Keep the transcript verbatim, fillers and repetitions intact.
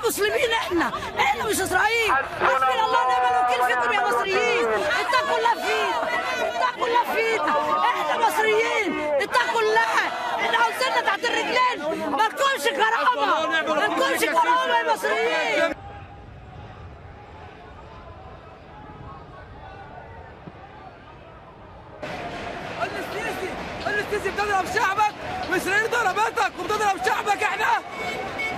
مسلمين، احنا احنا مش اسرائيل. حسبنا الله ونعم الوكيل فيكم يا مصريين. اتقوا الله فينا، اتقوا الله فينا، احنا مصريين، اتقوا الله. احنا عاوزيننا تحت الرجلين، ما تكونش كرامه، ما تكونش كرامه يا مصريين. قول للسيسي، قول للسيسي بتضرب شعبك واسرائيل ضربتك وبتضرب شعبك. احنا